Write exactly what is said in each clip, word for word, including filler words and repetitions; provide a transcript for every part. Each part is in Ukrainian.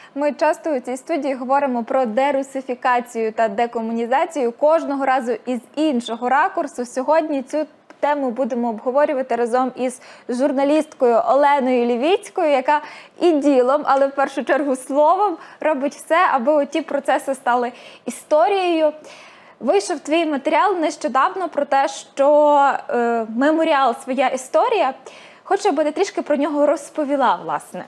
Ми часто у цій студії говоримо про дерусифікацію та декомунізацію кожного разу із іншого ракурсу. Сьогодні цю тему будемо обговорювати разом із журналісткою Оленою Лівіцькою, яка і ділом, але в першу чергу словом робить все, аби ті процеси стали історією. Вийшов твій матеріал нещодавно про те, що е, меморіал «Своя історія». Хочу, аби ти трішки про нього розповіла, власне.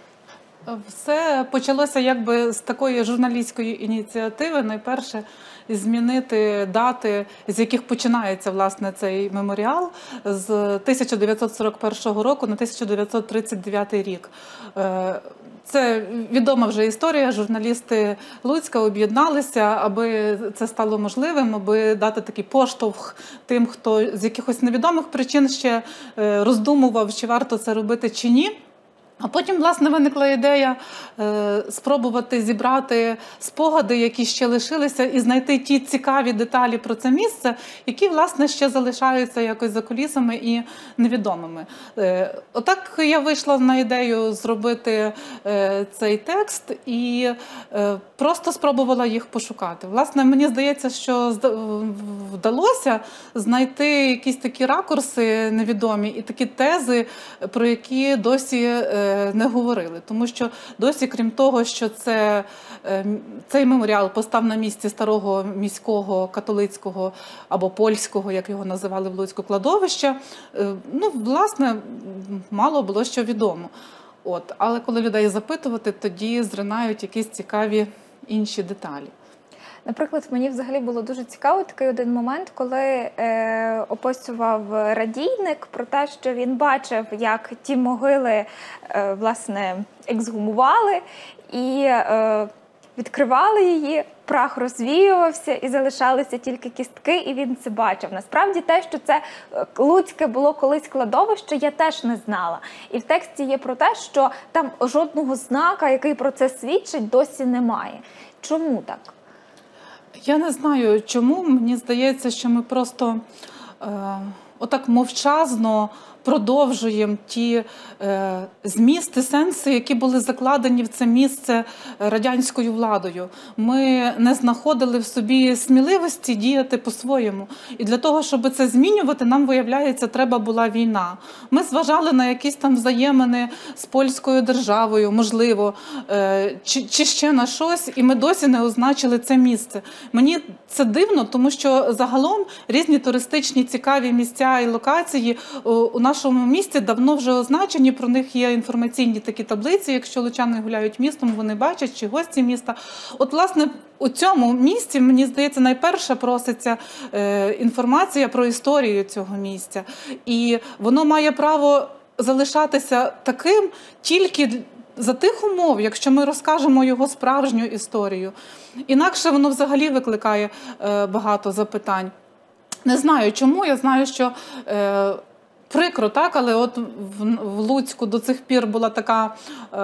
Все почалося якби з такої журналістської ініціативи. Найперше змінити дати, з яких починається власне цей меморіал, з тисяча дев'ятсот сорок першого року на тисяча дев'ятсот тридцять дев'ятий рік. Це відома вже історія. Журналісти Луцька об'єдналися, аби це стало можливим, аби дати такий поштовх тим, хто з якихось невідомих причин ще роздумував, чи варто це робити, чи ні. А потім, власне, виникла ідея е, спробувати зібрати спогади, які ще лишилися, і знайти ті цікаві деталі про це місце, які, власне, ще залишаються якось за кулісами і невідомими. Е, отак я вийшла на ідею зробити е, цей текст і е, просто спробувала їх пошукати. Власне, мені здається, що вдалося знайти якісь такі ракурси невідомі і такі тези, про які досі е, не говорили. Тому що досі, крім того, що це, цей меморіал постав на місці старого міського католицького або польського, як його називали в Луцьку, кладовища, ну, власне, мало було що відомо. От. Але коли людей запитувати, тоді зринають якісь цікаві інші деталі. Наприклад, мені взагалі було дуже цікаво такий один момент, коли е, описував Радійник про те, що він бачив, як ті могили, е, власне, ексгумували і е, відкривали її, прах розвіювався і залишалися тільки кістки, і він це бачив. Насправді те, що це Луцьке було колись кладовище, я теж не знала. І в тексті є про те, що там жодного знака, який про це свідчить, досі немає. Чому так? Я не знаю, чому. Мені здається, що ми просто е, отак мовчазно продовжуємо ті е, змісти, сенси, які були закладені в це місце радянською владою. Ми не знаходили в собі сміливості діяти по-своєму. І для того, щоб це змінювати, нам, виявляється, треба була війна. Ми зважали на якісь там взаємини з польською державою, можливо, е, чи, чи ще на щось, і ми досі не означили це місце. Мені це дивно, тому що загалом різні туристичні цікаві місця і локації у нас в нашому місті давно вже означені, про них є інформаційні такі таблиці, якщо лучани гуляють містом, вони бачать, чи гості міста. От, власне, у цьому місці, мені здається, найперше проситься е, інформація про історію цього місця. І воно має право залишатися таким тільки за тих умов, якщо ми розкажемо його справжню історію. Інакше воно взагалі викликає е, багато запитань. Не знаю чому, я знаю, що е, прикро, так, але от в, в Луцьку до цих пір була така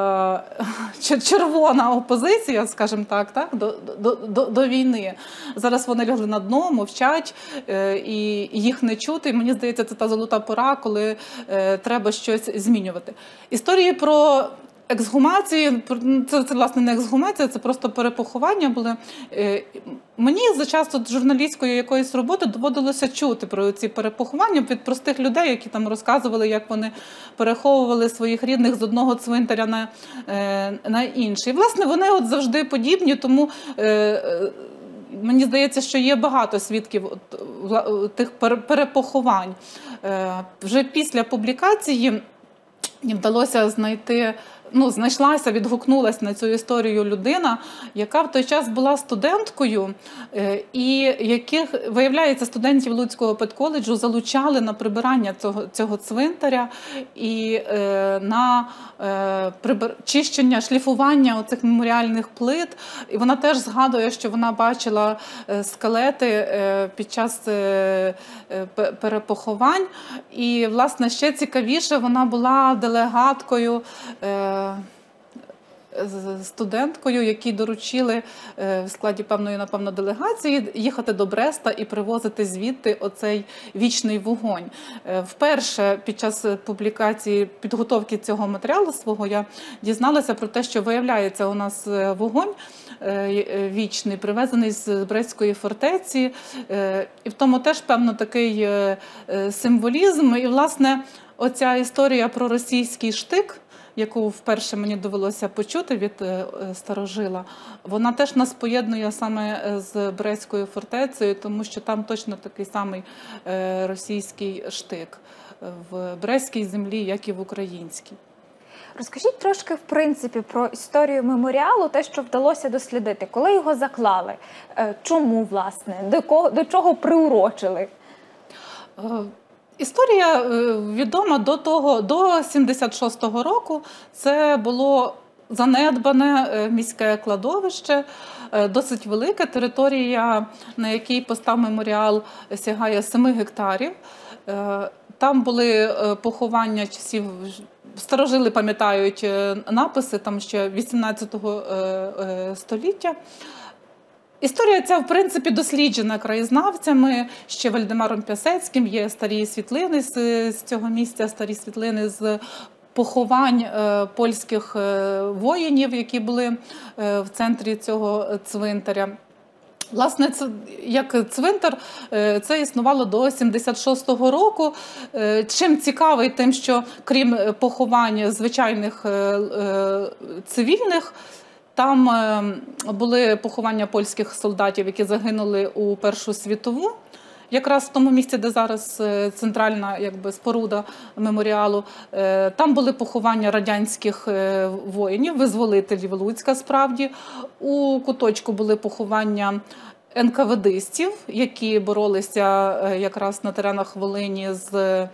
е, червона опозиція, скажімо так, так до, до, до, до війни. Зараз вони лягли на дно, мовчать, е, і їх не чути. І мені здається, це та золота пора, коли е, треба щось змінювати. Історії про ексгумації, це, це, власне, не ексгумація, це просто перепоховання були. Мені за час журналістської якоїсь роботи доводилося чути про ці перепоховання від простих людей, які там розказували, як вони переховували своїх рідних з одного цвинтаря на, на інший. Власне, вони от завжди подібні, тому мені здається, що є багато свідків тих перепоховань. Вже після публікації мені вдалося знайти, ну, знайшлася, відгукнулася на цю історію людина, яка в той час була студенткою, і яких, виявляється, студентів Луцького педколеджу залучали на прибирання цього, цього цвинтаря і е, на е, прибир... чищення, шліфування оцих меморіальних плит. І вона теж згадує, що вона бачила скелети е, під час е, е, перепоховань. І, власне, ще цікавіше, вона була делегаткою е, з студенткою, які доручили в складі певної, напевно, делегації їхати до Бреста і привозити звідти оцей вічний вогонь. Вперше під час публікації, підготовки цього матеріалу свого я дізналася про те, що виявляється у нас вогонь вічний, привезений з Брестської фортеці. І в тому теж, певно, такий символізм. І, власне, оця історія про російський штик, яку вперше мені довелося почути від старожила, вона теж нас поєднує саме з Брестською фортецею, тому що там точно такий самий російський штик в Брестській землі, як і в українській. Розкажіть трошки, в принципі, про історію меморіалу, те, що вдалося дослідити. Коли його заклали? Чому, власне? До кого, до чого приурочили? Історія відома до того, до сімдесят шостого року. Це було занедбане міське кладовище, досить велике. Територія, на якій постав меморіал, сягає семи гектарів. Там були поховання часів, старожили пам'ятають написи, там ще вісімнадцятого століття. Історія ця, в принципі, досліджена краєзнавцями, ще Вальдемаром Пясецьким, є старі світлини з цього місця, старі світлини з поховань польських воїнів, які були в центрі цього цвинтаря. Власне, це, як цвинтар, це існувало до сімдесят шостого року. Чим цікавий тим, що крім поховань звичайних цивільних, там були поховання польських солдатів, які загинули у Першу світову. Якраз в тому місці, де зараз центральна якби, споруда меморіалу, там були поховання радянських воїнів, визволителів Луцька справді. У куточку були поховання ен ка ве дистів, які боролися якраз на теренах Волині з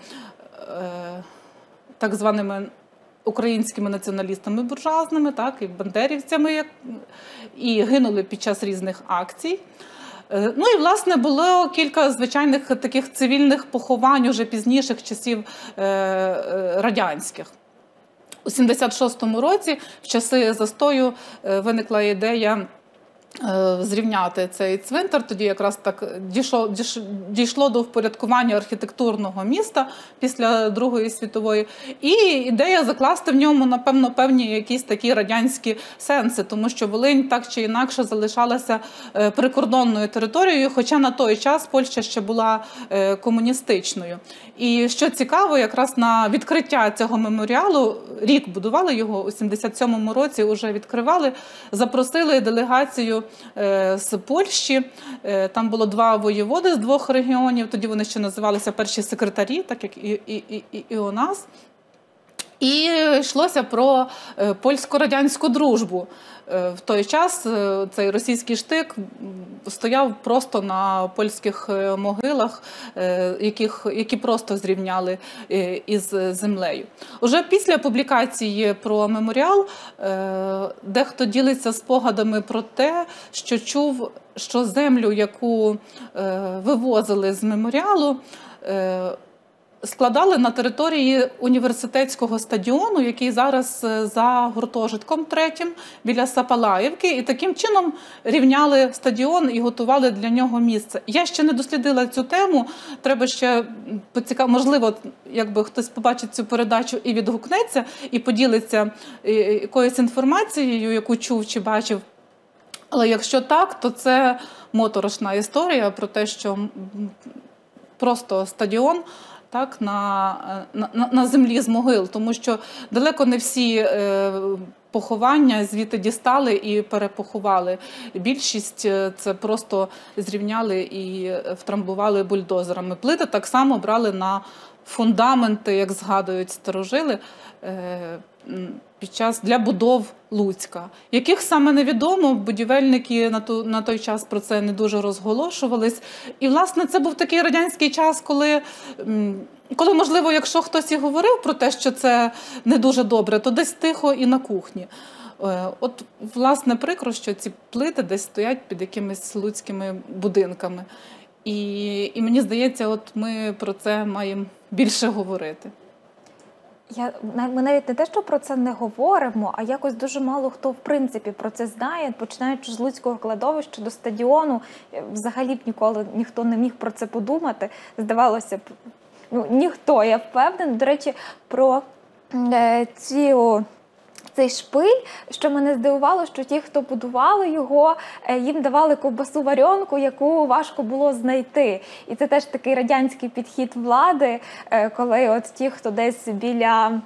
так званими українськими націоналістами буржуазними, так, і бандерівцями, і гинули під час різних акцій. Ну і, власне, було кілька звичайних таких цивільних поховань уже пізніших часів радянських. У сімдесят шостому році, в часи застою, виникла ідея зрівняти цей цвинтар. Тоді якраз так дійшло, дійшло до впорядкування архітектурного міста після Другої світової. І ідея закласти в ньому, напевно, певні якісь такі радянські сенси, тому що Волинь так чи інакше залишалася прикордонною територією, хоча на той час Польща ще була комуністичною. І що цікаво, якраз на відкриття цього меморіалу, рік будували його, у сімдесят сьомому році вже відкривали, запросили делегацію з Польщі. Там було два воєводи з двох регіонів, тоді вони ще називалися перші секретарі, так як і, і, і, і у нас. І йшлося про польсько-радянську дружбу. В той час цей російський штик стояв просто на польських могилах, яких, які просто зрівняли із землею. Уже після публікації про меморіал дехто ділиться спогадами про те, що чув, що землю, яку вивозили з меморіалу, складали на території університетського стадіону, який зараз за гуртожитком третім, біля Сапалаївки, і таким чином рівняли стадіон і готували для нього місце. Я ще не дослідила цю тему, треба ще, поцікав... можливо, якби хтось побачить цю передачу і відгукнеться, і поділиться якоюсь інформацією, яку чув чи бачив. Але якщо так, то це моторошна історія про те, що просто стадіон так, на, на, на землі з могил, тому що далеко не всі е, поховання звідти дістали і перепоховали. Більшість це просто зрівняли і втрамбували бульдозерами. Плити так само брали на фундаменти, як згадують старожили, е, під час для будов Луцька. Яких саме невідомо, будівельники на, ту, на той час про це не дуже розголошувались. І, власне, це був такий радянський час, коли, коли, можливо, якщо хтось і говорив про те, що це не дуже добре, то десь тихо і на кухні. От, власне, прикро, що ці плити десь стоять під якимись луцькими будинками. І, і мені здається, от ми про це маємо більше говорити. Я, ми навіть не те, що про це не говоримо, а якось дуже мало хто в принципі про це знає, починаючи з Луцького кладовища до стадіону. Взагалі б ніколи ніхто не міг про це подумати. Здавалося б, ну, ніхто, я впевнена. До речі, про е, ці... цей шпиль, що мене здивувало, що ті, хто будували його, їм давали ковбасу варіонку, яку важко було знайти. І це теж такий радянський підхід влади, коли от ті, хто десь біля...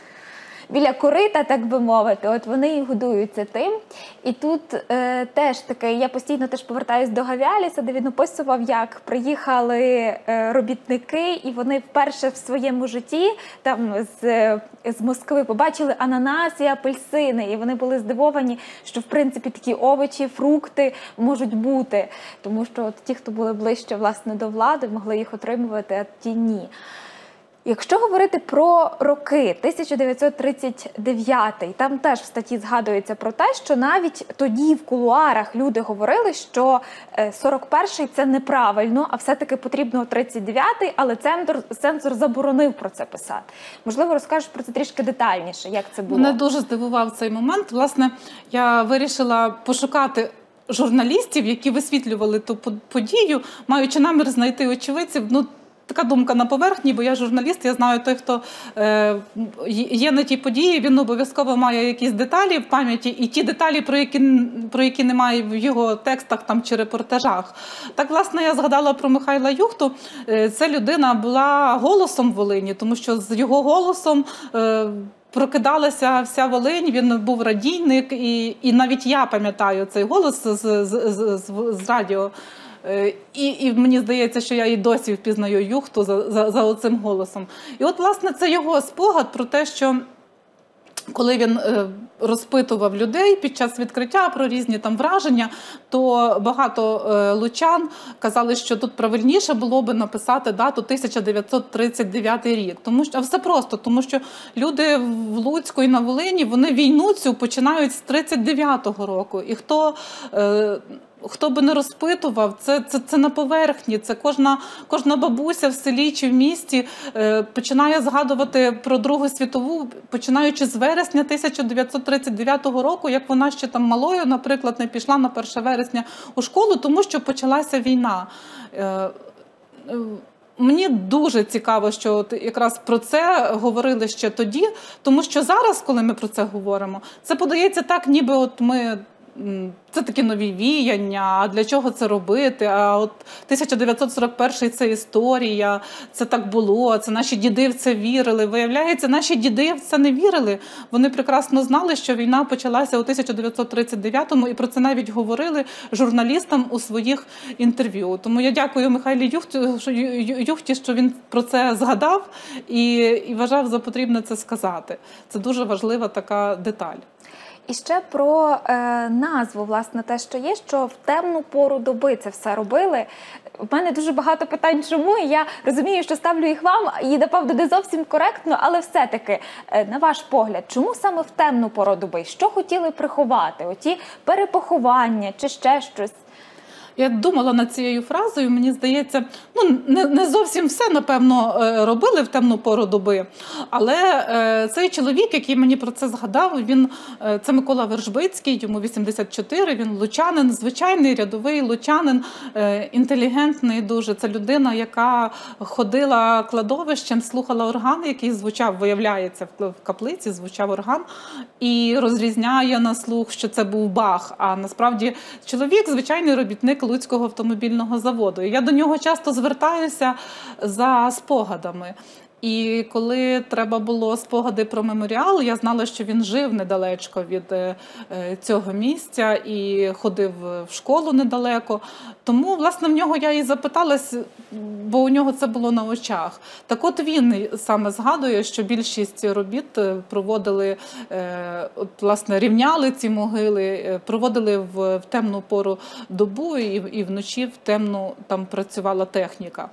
біля корита, так би мовити, от вони і годуються тим. І тут е, теж таке, я постійно теж повертаюсь до Гавіаліса, де він описував, як приїхали е, робітники, і вони вперше в своєму житті там з, з Москви побачили ананас і апельсини, і вони були здивовані, що в принципі такі овочі, фрукти можуть бути, тому що от ті, хто були ближче, власне, до влади, могли їх отримувати, а ті ні. Якщо говорити про роки, тисяча дев'ятсот тридцять дев'ятий, там теж в статті згадується про те, що навіть тоді в кулуарах люди говорили, що сорок перший – це неправильно, а все-таки потрібно тридцять дев'ятий, але цензор, цензор заборонив про це писати. Можливо, розкажеш про це трішки детальніше, як це було? Мене дуже здивував цей момент. Власне, я вирішила пошукати журналістів, які висвітлювали ту подію, маючи намір знайти очевидців. Ну, така думка на поверхні, бо я журналіст, я знаю той, хто е, є на тій події, він обов'язково має якісь деталі в пам'яті, і ті деталі, про які, про які немає в його текстах там, чи репортажах. Так, власне, я згадала про Михайла Юхту. Е, ця людина була голосом Волині, тому що з його голосом е, прокидалася вся Волинь, він був радійник, і, і навіть я пам'ятаю цей голос з, з, з, з, з радіо. І, і мені здається, що я і досі впізнаю Юхту за, за, за оцим голосом. І от, власне, це його спогад про те, що коли він е, розпитував людей під час відкриття про різні там враження, то багато е, лучан казали, що тут правильніше було би написати дату тисяча дев'ятсот тридцять дев'ятий рік. Тому що, а все просто, тому що люди в Луцьку і на Волині, вони війну цю починають з тридцять дев'ятого року. І хто... Е, Хто би не розпитував, це, це, це на поверхні, це кожна, кожна бабуся в селі чи в місті е, починає згадувати про Другу світову, починаючи з вересня тисяча дев'ятсот тридцять дев'ятого року, як вона ще там малою, наприклад, не пішла на перше вересня у школу, тому що почалася війна. Е, е, Мені дуже цікаво, що от якраз про це говорили ще тоді, тому що зараз, коли ми про це говоримо, це подається так, ніби от ми... Це такі нові віяння, а для чого це робити? А от тисяча дев'ятсот сорок перший – це історія, це так було, це наші діди в це вірили. Виявляється, наші діди в це не вірили. Вони прекрасно знали, що війна почалася у тисяча дев'ятсот тридцять дев'ятому, і про це навіть говорили журналістам у своїх інтерв'ю. Тому я дякую Михайлі Юхті, що він про це згадав і, і вважав за потрібне це сказати. Це дуже важлива така деталь. І ще про е, назву, власне, те, що є, що в темну пору доби це все робили. У мене дуже багато питань, чому, і я розумію, що ставлю їх вам, і, напевно, не зовсім коректно, але все-таки, е, на ваш погляд, чому саме в темну пору доби? Що хотіли приховати? Оті перепоховання чи ще щось? Я думала над цією фразою, мені здається, ну, не, не зовсім все, напевно, робили в темну пору доби, але е, цей чоловік, який мені про це згадав, він, е, це Микола Вержбицький, йому вісімдесят чотири, він лучанин, звичайний рядовий лучанин, е, інтелігентний дуже. Це людина, яка ходила кладовищем, слухала орган, який звучав, виявляється, в каплиці звучав орган, і розрізняє на слух, що це був Бах, а насправді чоловік, звичайний робітник Луцького автомобільного заводу. І я до нього часто звертаюся за спогадами. І коли треба було спогади про меморіал, я знала, що він жив недалечко від цього місця і ходив в школу недалеко. Тому, власне, в нього я і запиталась, бо у нього це було на очах. Так от він саме згадує, що більшість робіт проводили, от, власне, рівняли ці могили, проводили в, в темну пору добу і, і вночі в темну там працювала техніка.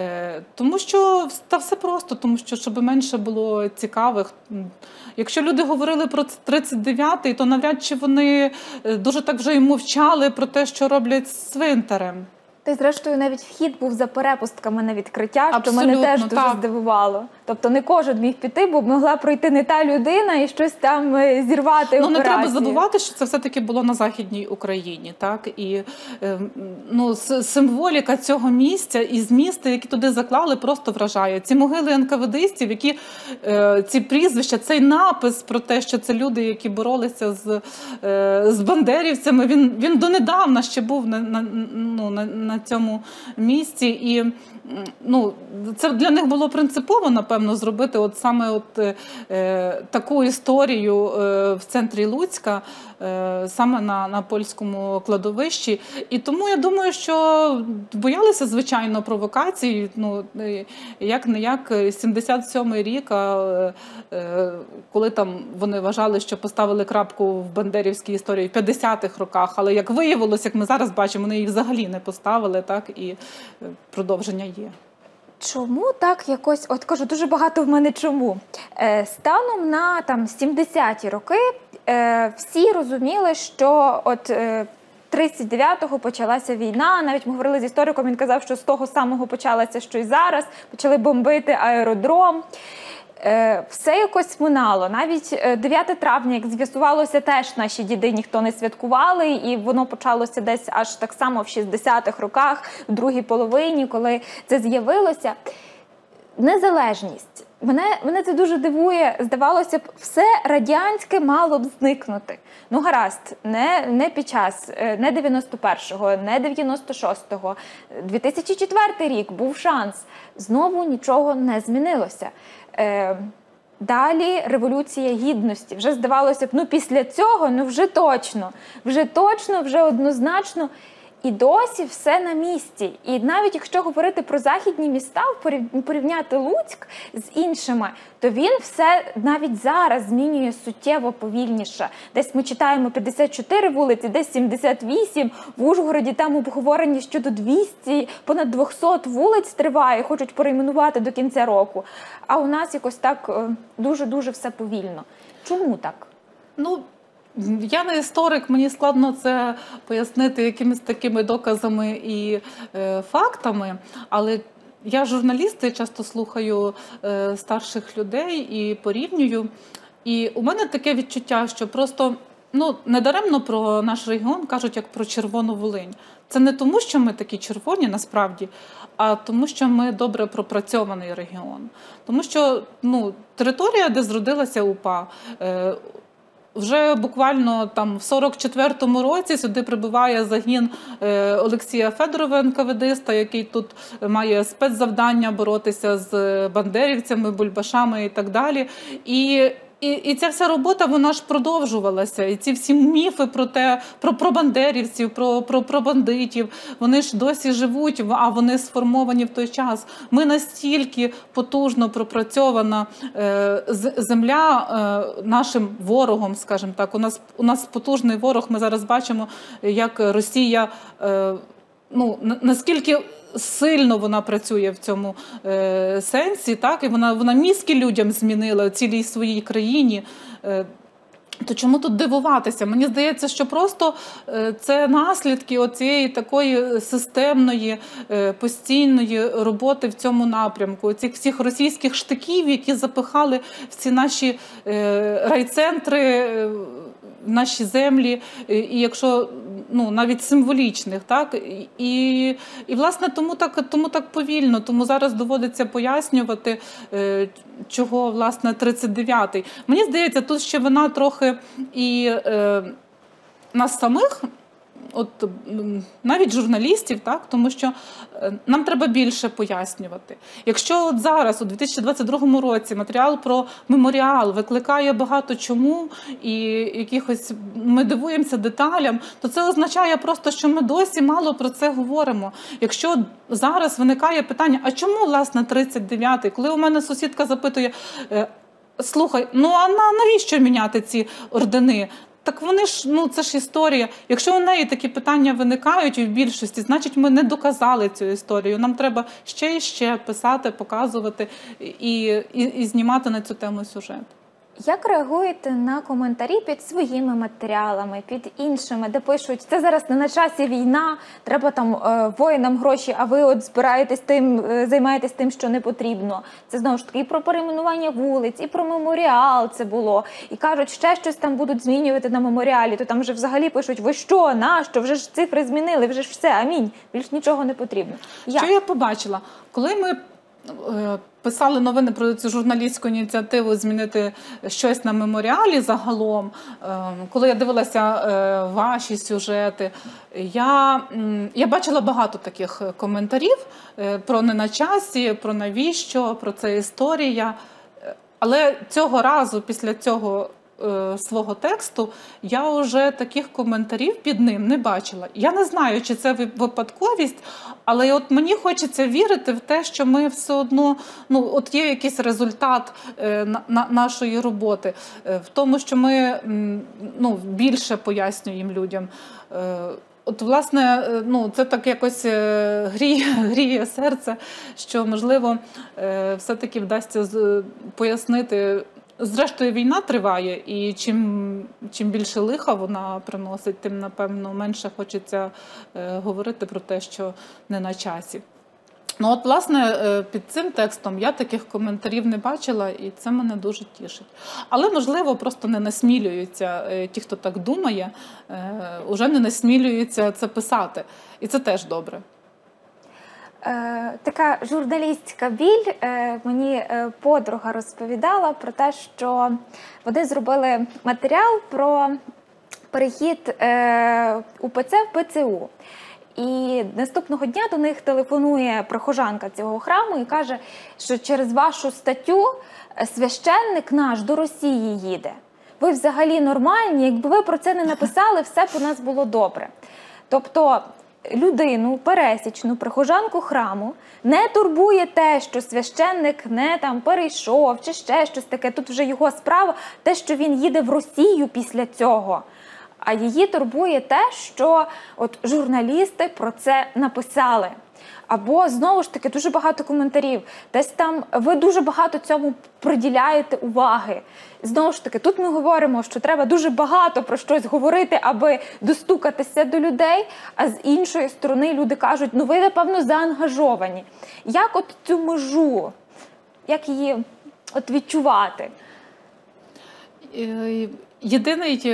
Тому що та все просто. Тому що, щоб менше було цікавих. Якщо люди говорили про тридцять дев'ятий, то навряд чи вони дуже так вже й мовчали про те, що роблять з цвинтарем. Та й зрештою навіть вхід був за перепустками на відкриття, що Абсолютно, мене теж дуже так. здивувало. Тобто не кожен міг піти, бо могла пройти не та людина і щось там е, зірвати Ну, не операцію. треба забувати, що це все-таки було на Західній Україні, так? І е, ну, с- символіка цього місця і змісти, які туди заклали, просто вражає. Ці могили ен ка ве дистів, які е, ці прізвища, цей напис про те, що це люди, які боролися з, е, з бандерівцями, він, він донедавна ще був на, на, ну, на, на цьому місці. І ну, це для них було принципово, напевно, зробити от саме от, е, таку історію е, в центрі Луцька, е, саме на, на польському кладовищі. І тому я думаю, що боялися, звичайно, провокацій. Ну, як-не-як, сімдесят сьомий рік, а, е, коли там вони вважали, що поставили крапку в бандерівській історії в п'ятдесятих роках, але як виявилось, як ми зараз бачимо, вони їх взагалі не поставили, так, і продовження є. Чому так якось, от кажу, дуже багато в мене чому. Е, станом на там сімдесяті роки е, всі розуміли, що от е, тридцять дев'ятого почалася війна, навіть ми говорили з істориком, він казав, що з того самого почалося, що й зараз, почали бомбити аеродром. Е, все якось минало. Навіть дев'яте травня, як з'ясувалося, теж наші діди ніхто не святкували, і воно почалося десь аж так само в шістдесятих роках, в другій половині, коли це з'явилося. Незалежність. Мене, мене це дуже дивує. Здавалося б, все радянське мало б зникнути. Ну гаразд, не, не під час, не дев'яносто першого, не дев'яносто шостого. дві тисячі четвертий рік був шанс. Знову нічого не змінилося. Е, далі Революція Гідності. Вже здавалося б, ну після цього, ну вже точно, вже точно, вже однозначно. І досі все на місці. І навіть якщо говорити про західні міста, порівняти Луцьк з іншими, то він все навіть зараз змінює суттєво повільніше. Десь ми читаємо п'ятдесят чотири вулиці, десь сімдесят вісім, в Ужгороді там обговорення щодо двісті, понад двохсот вулиць триває, хочуть перейменувати до кінця року. А у нас якось так дуже-дуже все повільно. Чому так? Ну, я не історик, мені складно це пояснити якимись такими доказами і е, фактами, але я журналіст, і часто слухаю е, старших людей і порівнюю. І у мене таке відчуття, що просто ну, недаремно про наш регіон кажуть як про Червону Волинь. Це не тому, що ми такі червоні насправді, а тому, що ми добре пропрацьований регіон. Тому що ну, територія, де зродилася УПА, е, вже буквально там в сорок четвертому році сюди прибуває загін Олексія Федорова, ен ка ве диста, який тут має спецзавдання боротися з бандерівцями, бульбашами і так далі. І І, і ця вся робота, вона ж продовжувалася. І ці всі міфи про те, про, про бандерівців, про, про, про бандитів, вони ж досі живуть, а вони сформовані в той час. Ми настільки потужно пропрацьована е, земля е, нашим ворогом, скажімо так. У нас, у нас потужний ворог, ми зараз бачимо, як Росія, е, ну, наскільки сильно вона працює в цьому е, сенсі, так? І вона, вона мізки людям змінила, цілій своїй країні. Е, то чому тут дивуватися? Мені здається, що просто е, це наслідки оцієї такої системної, е, постійної роботи в цьому напрямку. Цих всіх російських штиків, які запихали в ці наші е, райцентри, е, наші землі, і якщо ну, навіть символічних, так? І, і власне, тому так, тому так повільно, тому зараз доводиться пояснювати, чого, власне, тридцять дев'ятий. Мені здається, тут ще вона трохи і е, нас самих, от навіть журналістів, так, тому що нам треба більше пояснювати. Якщо от зараз, у дві тисячі двадцять другому році, матеріал про меморіал викликає багато чому і якихось ми дивуємося деталям, то це означає просто, що ми досі мало про це говоримо. Якщо зараз виникає питання, а чому, власне, тридцять дев'ятий? Коли у мене сусідка запитує, слухай, ну а навіщо міняти ці ордени? Так вони ж, ну це ж історія. Якщо у неї такі питання виникають і в більшості, значить ми не доказали цю історію. Нам треба ще і ще писати, показувати і, і, і знімати на цю тему сюжет. Як реагуєте на коментарі під своїми матеріалами, під іншими, де пишуть, це зараз не на часі війна, треба там е, воїнам гроші, а ви от збираєтесь тим, е, займаєтесь тим, що не потрібно. Це знову ж таки і про перейменування вулиць, і про меморіал це було. І кажуть, ще щось там будуть змінювати на меморіалі, то там вже взагалі пишуть, ви що, нащо, вже ж цифри змінили, вже ж все, амінь, більш нічого не потрібно. Як? Що я побачила? Коли ми писали новини про цю журналістську ініціативу змінити щось на меморіалі загалом, коли я дивилася ваші сюжети, я, я бачила багато таких коментарів про не на часі, про навіщо, про це історія. Але цього разу, після цього свого тексту, я вже таких коментарів під ним не бачила. Я не знаю, чи це випадковість, але от мені хочеться вірити в те, що ми все одно, ну, от є якийсь результат е, на, нашої роботи, е, в тому, що ми ну, більше пояснюємо людям. Е, От, власне, ну, це так якось гріє, гріє серце, що, можливо, все-таки вдасться пояснити. Зрештою, війна триває, і чим, чим більше лиха вона приносить, тим, напевно, менше хочеться говорити про те, що не на часі. Ну, от, власне, під цим текстом я таких коментарів не бачила, і це мене дуже тішить. Але, можливо, просто не насмілюються, ті, хто так думає, вже не насмілюються це писати. І це теж добре. Е, така журналістська біль. Е, мені е, подруга розповідала про те, що вони зробили матеріал про перехід е, УПЦ в ПЦУ. І наступного дня до них телефонує прихожанка цього храму і каже, що через вашу статтю священник наш до Росії їде. Ви взагалі нормальні, якби ви про це не написали, все б у нас було добре. Тобто людину, пересічну, прихожанку храму не турбує те, що священник не там перейшов чи ще щось таке, тут вже його справа, те, що він їде в Росію після цього. А її турбує те, що от журналісти про це написали. Або, знову ж таки, дуже багато коментарів. Десь там ви дуже багато цьому приділяєте уваги. Знову ж таки, тут ми говоримо, що треба дуже багато про щось говорити, аби достукатися до людей, а з іншої сторони люди кажуть, ну ви, напевно, заангажовані. Як от цю межу, як її от відчувати? Єдиний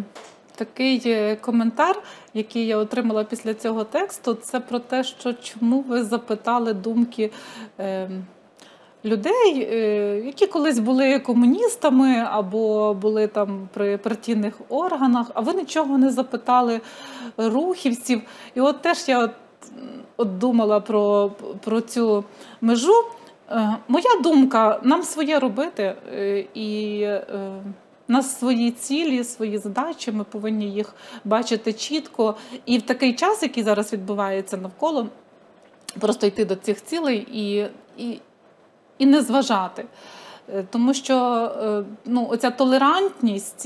такий коментар, який я отримала після цього тексту, це про те, що чому ви запитали думки е, людей, е, які колись були комуністами або були там при партійних органах, а ви нічого не запитали рухівців. І от теж я от, от думала про, про цю межу. Е, моя думка, нам своє робити е, і... Е, У нас свої цілі, свої задачі, ми повинні їх бачити чітко. І в такий час, який зараз відбувається навколо, просто йти до цих цілей і, і, і не зважати. Тому що ну, оця толерантність,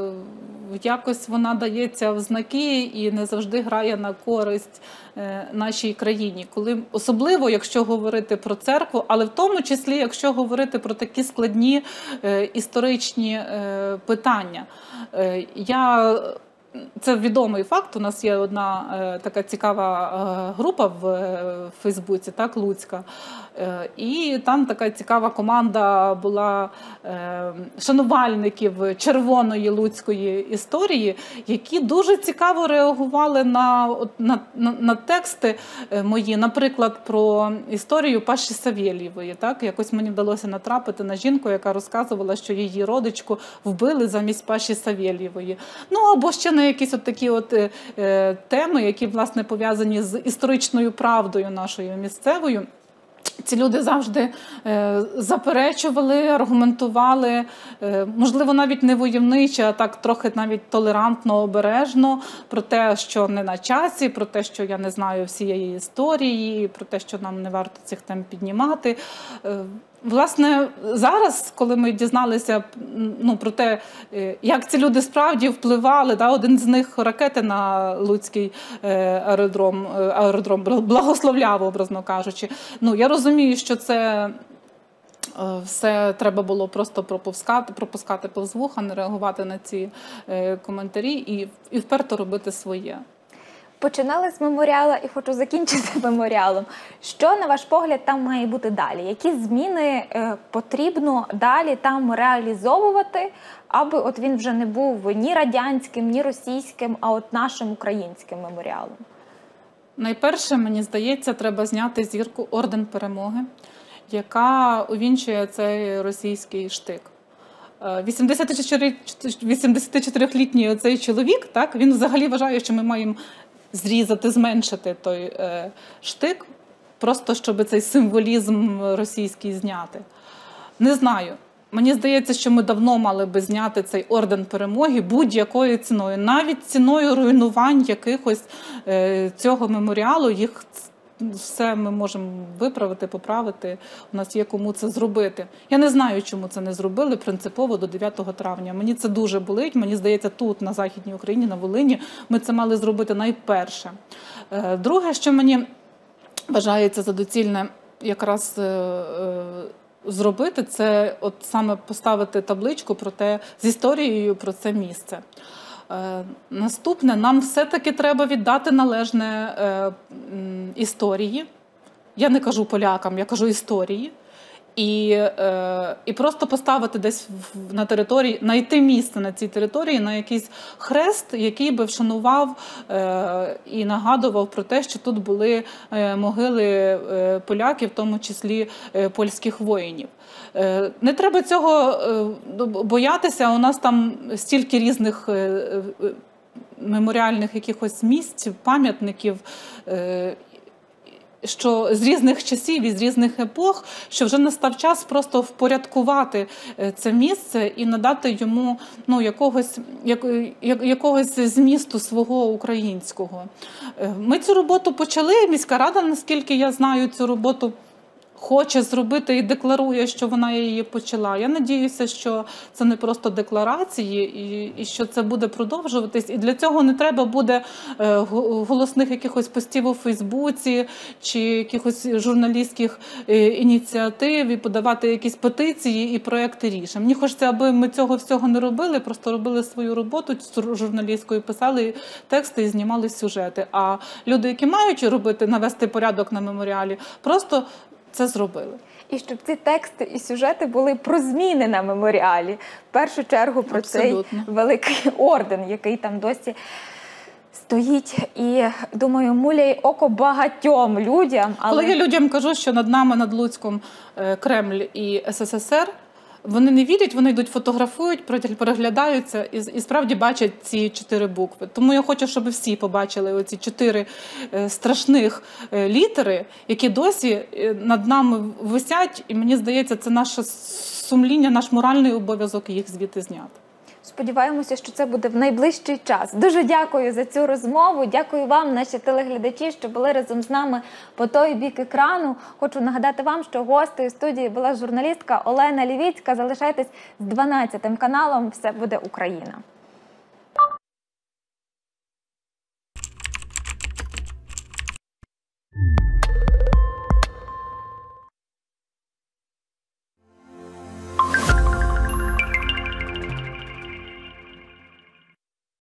якось вона дається в знаки і не завжди грає на користь нашій країні. Коли, особливо, якщо говорити про церкву, але в тому числі, якщо говорити про такі складні історичні питання. Я... Це відомий факт. У нас є одна е, така цікава е, група в е, Фейсбуці, так, Луцька. Е, і там така цікава команда була е, шанувальників червоної луцької історії, які дуже цікаво реагували на, на, на, на тексти мої, наприклад, про історію Паші Савєлєвої. Так? Якось мені вдалося натрапити на жінку, яка розказувала, що її родичку вбили замість Паші Савєлєвої. Ну, або ще на якісь от такі от е, теми, які, власне, пов'язані з історичною правдою нашою місцевою. Ці люди завжди е, заперечували, аргументували, е, можливо, навіть не войовниче, а так трохи навіть толерантно, обережно, про те, що не на часі, про те, що я не знаю всієї історії, про те, що нам не варто цих тем піднімати. Е, Власне, зараз, коли ми дізналися ну, про те, як ці люди справді впливали, да, один з них ракети на Луцький аеродром, аеродром благословляв, образно кажучи. Ну, я розумію, що це Все треба було просто пропускати, пропускати повз вуха, не реагувати на ці коментарі і, і вперто робити своє. Починали з меморіалу і хочу закінчити меморіалом. Що, на ваш погляд, там має бути далі? Які зміни е, потрібно далі там реалізовувати, аби от він вже не був ні радянським, ні російським, а от нашим українським меморіалом? Найперше, мені здається, треба зняти зірку Орден Перемоги, яка увінчує цей російський штик. вісімдесятичотирилітній оцей чоловік, так, він взагалі вважає, що ми маємо зрізати, зменшити той е, штик, просто щоб цей символізм російський зняти. Не знаю. Мені здається, що ми давно мали би зняти цей Орден Перемоги будь-якою ціною. Навіть ціною руйнувань якихось е, цього меморіалу, їх все ми можемо виправити, поправити. У нас є кому це зробити. Я не знаю, чому це не зробили принципово до дев'ятого травня. Мені це дуже болить. Мені здається, тут, на Західній Україні, на Волині, ми це мали зробити найперше. Друге, що мені вважається за доцільне якраз зробити, це от саме поставити табличку про те, з історією про це місце. Е, наступне, нам все-таки треба віддати належне е, історії. Я не кажу полякам, я кажу історії. І, е, і просто поставити десь в, на території, знайти місце на цій території, на якийсь хрест, який би вшанував е, і нагадував про те, що тут були е, могили е, поляків, в тому числі е, польських воїнів. Е, не треба цього е, боятися, у нас там стільки різних е, е, меморіальних якихось місць, пам'ятників, е, що з різних часів і з різних епох, що вже настав час просто впорядкувати це місце і надати йому ну, якогось, як, якогось змісту свого українського. Ми цю роботу почали, міська рада, наскільки я знаю, цю роботу хоче зробити і декларує, що вона її почала. Я надіюся, що це не просто декларації і, і що це буде продовжуватись. І для цього не треба буде е, голосних якихось постів у Фейсбуці чи якихось журналістських е, ініціатив і подавати якісь петиції і проекти рішень. Мені хочеться, аби ми цього всього не робили, просто робили свою роботу журналістською, писали тексти і знімали сюжети. А люди, які мають робити, навести порядок на меморіалі, просто це зробили. І щоб ці тексти і сюжети були про зміни на меморіалі. В першу чергу про Абсолютно. Цей великий орден, який там досі стоїть і, думаю, муляє око багатьом людям. Але... Коли я людям кажу, що над нами, над Луцьком, Кремль і ес ес ес ер, вони не вірять, вони йдуть, фотографують, переглядаються і, і справді бачать ці чотири букви. Тому я хочу, щоб всі побачили оці чотири е, страшних е, літери, які досі над нами висять, і мені здається, це наше сумління, наш моральний обов'язок їх звідти зняти. Сподіваємося, що це буде в найближчий час. Дуже дякую за цю розмову. Дякую вам, наші телеглядачі, що були разом з нами по той бік екрану. Хочу нагадати вам, що гостею студії була журналістка Олена Лівіцька. Залишайтесь з дванадцятим каналом. Все буде Україна.